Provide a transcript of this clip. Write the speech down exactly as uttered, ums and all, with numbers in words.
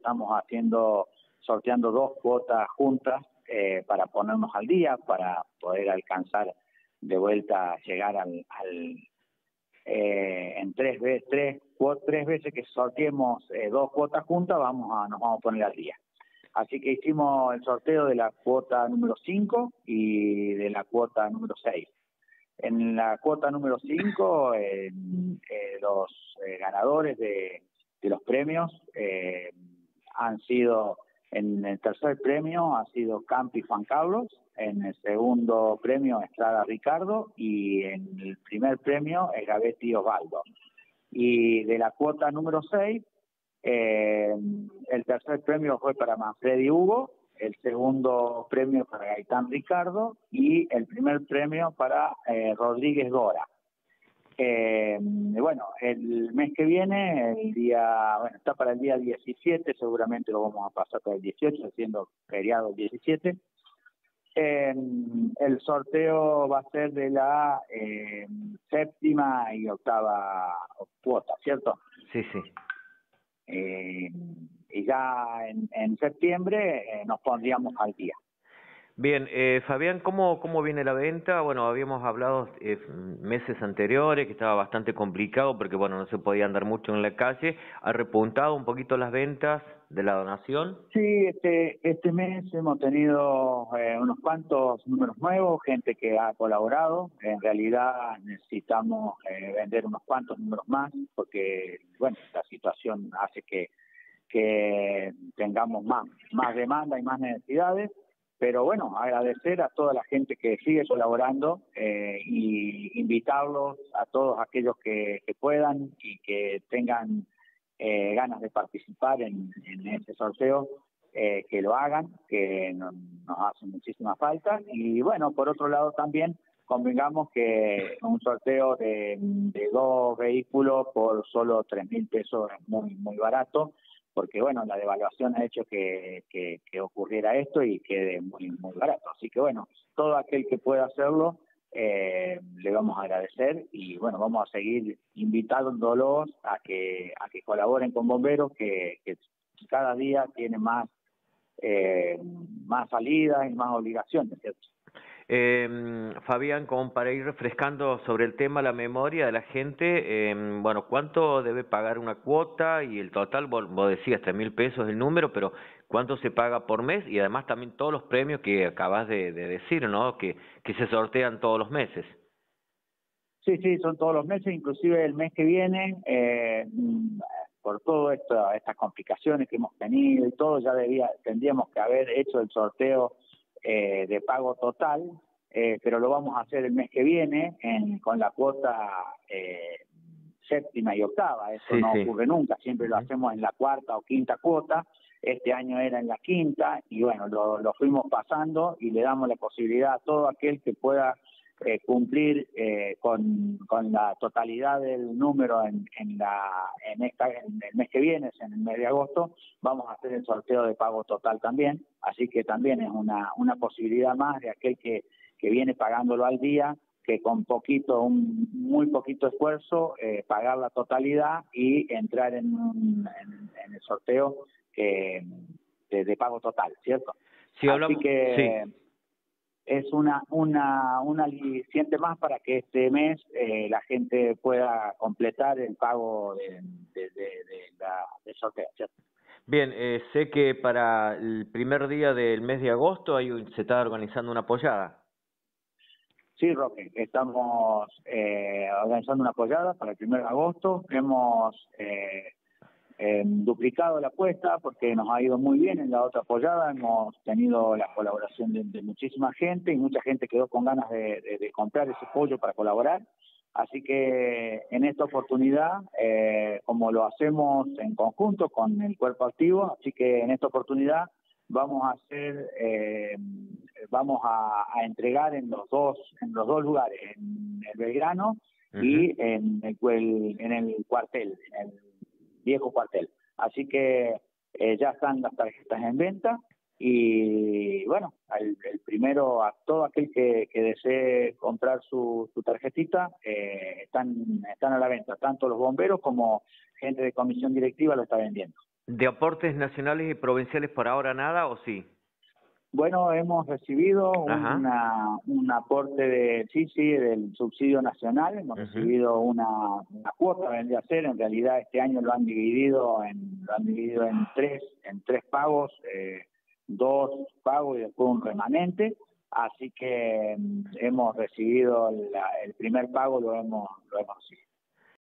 estamos haciendo, sorteando dos cuotas juntas eh, para ponernos al día, para poder alcanzar de vuelta, llegar al, al eh, en tres veces, tres, tres veces que sorteemos eh, dos cuotas juntas, vamos a, nos vamos a poner al día. Así que hicimos el sorteo de la cuota número cinco y de la cuota número seis. En la cuota número cinco, eh, eh, los eh, ganadores de, de los premios eh, han sido, en el tercer premio ha sido Campi Juan Carlos, en el segundo premio Estrada Ricardo y en el primer premio es Gavetti Osvaldo. Y de la cuota número seis, eh, el tercer premio fue para Manfredi Hugo, el segundo premio para Gaitán Ricardo y el primer premio para eh, Rodríguez Dora. Eh, bueno, el mes que viene, el día, bueno, está para el día diecisiete, seguramente lo vamos a pasar para el dieciocho, siendo feriado el diecisiete. Eh, el sorteo va a ser de la eh, séptima y octava cuota, ¿cierto? Sí, sí. Eh, y ya en, en septiembre eh, nos pondríamos al día. Bien, eh, Fabián, ¿cómo, ¿cómo viene la venta? Bueno, habíamos hablado eh, meses anteriores que estaba bastante complicado porque, bueno, no se podía andar mucho en la calle. ¿Ha repuntado un poquito las ventas de la donación? Sí, este, este mes hemos tenido eh, unos cuantos números nuevos, gente que ha colaborado. En realidad necesitamos eh, vender unos cuantos números más porque, bueno, la situación hace que, que tengamos más, más demanda y más necesidades. Pero bueno, agradecer a toda la gente que sigue colaborando eh, y invitarlos a todos aquellos que, que puedan y que tengan eh, ganas de participar en, en este sorteo, eh, que lo hagan, que no, nos hace muchísima falta. Y bueno, por otro lado también convengamos que un sorteo de, de dos vehículos por solo tres mil pesos es muy, muy barato, porque bueno, la devaluación ha hecho que, que, que ocurriera esto y quede muy, muy barato. Así que bueno, todo aquel que pueda hacerlo, eh, le vamos a agradecer y bueno, vamos a seguir invitándolos a que, a que colaboren con Bomberos, que, que cada día tiene más, eh, más salidas y más obligaciones, ¿cierto? Eh, Fabián, como para ir refrescando sobre el tema, la memoria de la gente, eh, bueno, ¿cuánto debe pagar una cuota? Y el total, vos, vos decías tres mil pesos el número, pero ¿cuánto se paga por mes? Y además también todos los premios que acabas de, de decir, ¿no? Que, que se sortean todos los meses. Sí, sí, son todos los meses, inclusive el mes que viene, eh, por todas esto, estas complicaciones que hemos tenido y todo, ya debía, tendríamos que haber hecho el sorteo eh, de pago total, eh, pero lo vamos a hacer el mes que viene en, con la cuota eh, séptima y octava. Eso Sí, no sí. ocurre nunca, siempre lo hacemos en la cuarta o quinta cuota. Este año era en la quinta y bueno, lo, lo fuimos pasando y le damos la posibilidad a todo aquel que pueda Eh, cumplir eh, con, con la totalidad del número en, en, la, en, esta, en el mes que viene, en el mes de agosto, vamos a hacer el sorteo de pago total también, así que también es una, una posibilidad más de aquel que, que viene pagándolo al día, que con poquito, un muy poquito esfuerzo, eh, pagar la totalidad y entrar en, un, en, en el sorteo que, de, de pago total, ¿cierto? Sí, hablamos, así que... sí. es una, una, una aliciente más para que este mes eh, la gente pueda completar el pago de, de, de, de la, del sorteo, ¿cierto? Bien, eh, sé que para el primer día del mes de agosto hay un, se está organizando una pollada. Sí, Roque, estamos eh, organizando una pollada para el primero de agosto. Hemos eh, Eh, duplicado la apuesta porque nos ha ido muy bien en la otra apoyada, hemos tenido la colaboración de, de muchísima gente y mucha gente quedó con ganas de, de, de comprar ese pollo para colaborar, así que en esta oportunidad, eh, como lo hacemos en conjunto con el cuerpo activo, así que en esta oportunidad vamos a hacer, eh, vamos a, a entregar en los dos, en los dos lugares, en el Belgrano uh-huh. y en el, en el cuartel, en el viejo cuartel. Así que eh, ya están las tarjetas en venta y bueno, el, el primero, a todo aquel que, que desee comprar su, su tarjetita, eh, están, están a la venta, tanto los bomberos como gente de comisión directiva lo está vendiendo. ¿De aportes nacionales y provinciales por ahora nada o sí? Bueno, hemos recibido una, un aporte de, sí, sí, del subsidio nacional, hemos uh-huh. recibido una, una cuota, vendría a ser, en realidad este año lo han dividido en, lo han dividido en tres, en tres pagos, eh, dos pagos y después un remanente, así que hemos recibido la, el primer pago, lo hemos, lo hemos recibido.